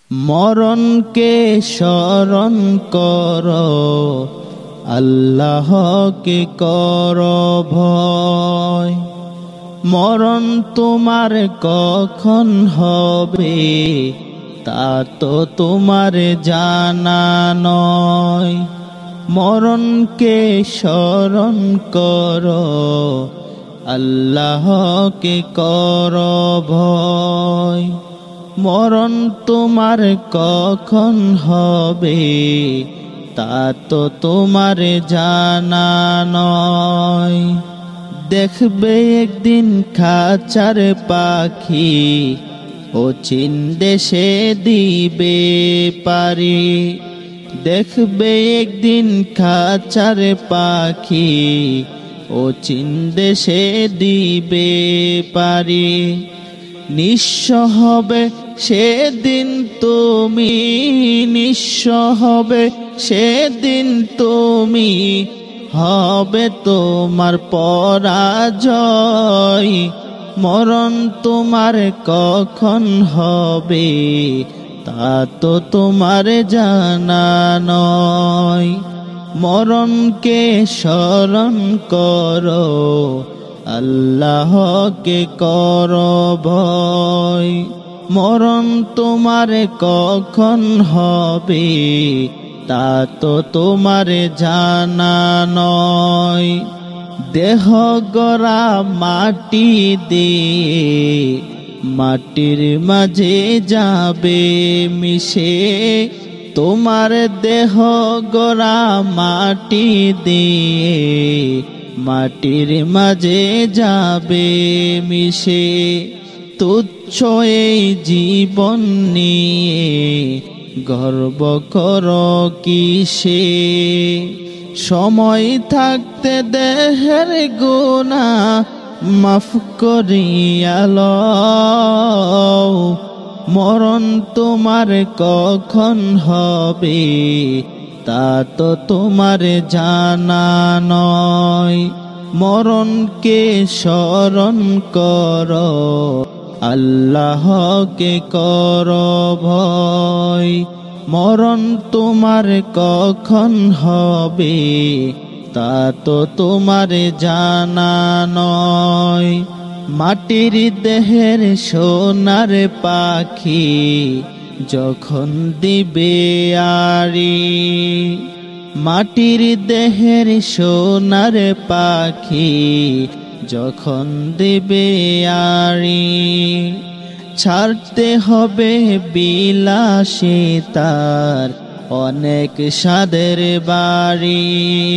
মরণকে স্মরণ করো, আল্লাহকে করো ভয়। মরণ তোমার কখন হবে তা তো তোমার জানা নয়। মরণকে স্মরণ করো, আল্লাহকে করো ভয়। মরণ তোমার কখন হবে তা তো তোমার জানা নয়। দেখবে একদিন খাঁচার পাখি, অচিন দেশে দিবে পারি। দেখবে একদিন খাঁচার পাখি, অচিন দেশে দিবে পারি। নিঃস্ব হবে সেদিন তুমি, নিঃস্ব হবে সেদিন তুমি, হবে তোমার পরাজয়। মরণ তোমার কখন হবে তা তো তোমার জানা নয়। মরণকে স্মরণ করো, আল্লাহকে করো ভয়। মরণ তোমার কখন হবে তা তো তোমার জানা নয়। দেহ গড়া মাটি দিয়ে মাটির মাঝে যাবে মিশে। তোমার দেহ গড়া মাটি দিয়ে মাটির মাঝে যাবে মিশে। তুচ্ছ এই জীবন নিয়ে গর্ব করো কিসে? সময় থাকতে দেহের গুনাহ মাফ করিয়া লও। মরণ তোমার কখন হবে তা তো তোমার জানা নয়। মরণকে স্মরণ করো, আল্লাহকে করো ভয়। মরণ তোমার কখন হবে তা তো তোমার জানা নয়। মাটির দেহের সোনার পাখি যখন দিবে আড়ি, মাটির দেহের সোনার পাখি যখন দিবে আড়ি। ছাড়তে হবে বিলাসিতার অনেক স্বাদের বাড়ি।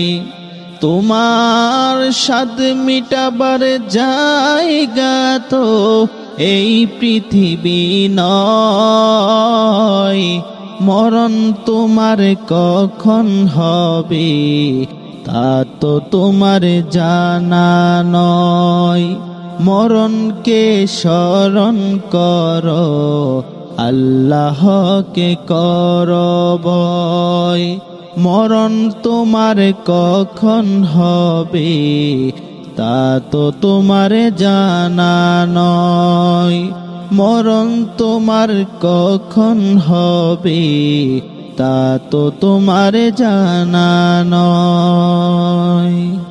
তোমার স্বাদ মিটাবার জায়গা তো এই পৃথিবী নয়। মরণ তোমার কখন হবে তা তো তোমার জানা নয়। মরণকে স্মরণ করো, আল্লাহকে করো ভয়। মরণ তোমার কখন হবে তা তো তোমার জানা নয়। মরণ তোমার কখন হবে তা তো তোমার জানা নয়।